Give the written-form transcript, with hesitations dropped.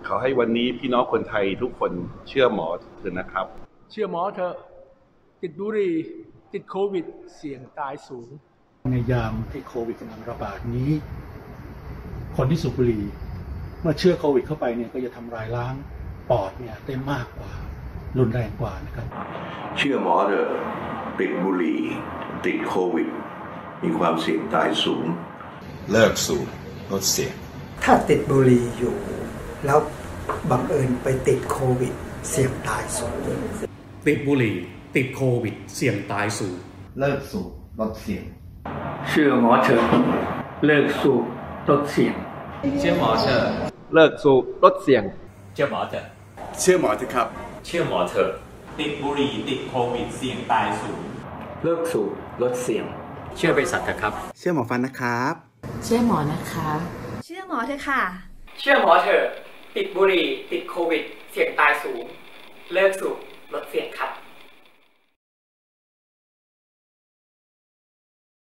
ขอให้วันนี้พี่น้องคนไทยทุกคนเชื่อหมอเถอะนะครับเชื่อหมอเถอะติดบุหรี่ติดโควิดเสี่ยงตายสูงในยามที่โควิดกำลังระบาดนี้คนที่สูบบุหรี่เมื่อเชื้อโควิดเข้าไปเนี่ยก็จะทำลายล้างปอดเนี่ยได้มากกว่ารุนแรงกว่านะครับเชื่อหมอเถอะติดบุหรี่ติดโควิดมีความเสี่ยงตายสูงเลิกสูบลดเสี่ยงถ้าติดบุหรี่อยู่แล้วบังเอิญไปติดโควิดเสี่ยงตายสูงติดบุหรี่ติดโควิดเสี่ยงตายสูงเลิกสูบลดเสี่ยงเชื่อหมอเถอะเลิกสูบลดเสี่ยงเชื่อหมอเถอะเลิกสูบลดเสี่ยงเชื่อหมอเถอะเชื่อหมอเถอะครับเชื่อหมอเถอะติดบุหรี่ติดโควิดเสี่ยงตายสูงเลิกสูบลดเสี่ยงเชื่อบริษัทเถอะครับเชื่อหมอฟันนะครับเชื่อหมอนะคะเชื่อหมอเถอะค่ะเชื่อหมอเถอะติดบุหรี่ติดโควิดเสี่ยงตายสูงเลิกสูบ